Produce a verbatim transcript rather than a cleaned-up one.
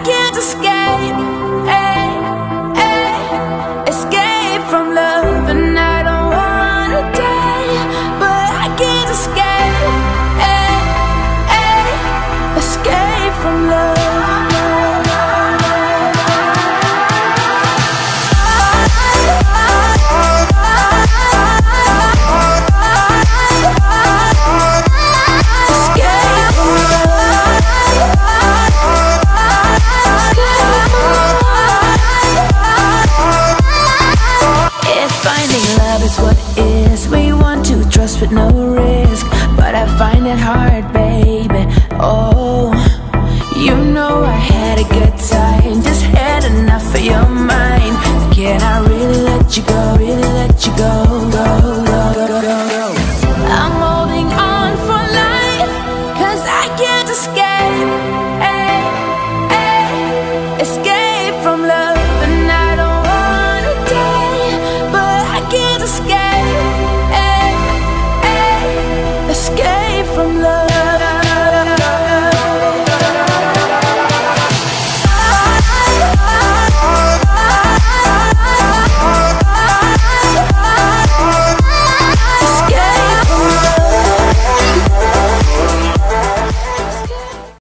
can't escape, ay, ay, escape from love. And I don't wanna die, but I can't escape, ay, ay, escape from love. It's what it is. We want to trust with no risk, but I find it hard, baby. Oh, you know I had a good time, just had enough of your mind. Can I really let you go, really let you go, go, go, go, go, go. I'm holding on for life, cause I can't escape, ay, ay, escape from love. And I don't wanna die, but I can't escape.